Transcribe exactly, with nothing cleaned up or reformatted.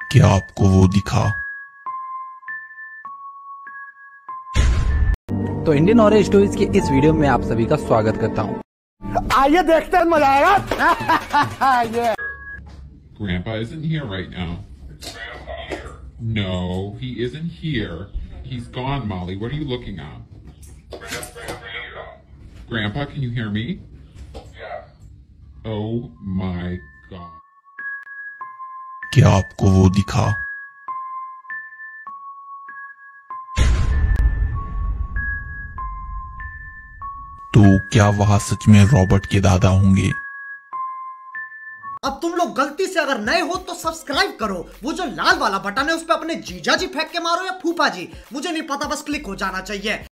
क्या आपको वो दिखा? तो इंडियन हॉरर स्टोरीज के इस वीडियो में आप सभी का स्वागत करता हूँ। आइए देखते हैं, मजा आएगा। Grandpa isn't here right now. No, he isn't here. He's gone, Molly. What are you looking at? Grandpa, can you hear me? Oh my God. क्या आपको वो दिखा? तो क्या वहां सच में रॉबर्ट के दादा होंगे? अब तुम लोग गलती से अगर नए हो तो सब्सक्राइब करो। वो जो लाल वाला बटन है उस पर अपने जीजा जी फेंक के मारो या फूफा जी, मुझे नहीं पता, बस क्लिक हो जाना चाहिए।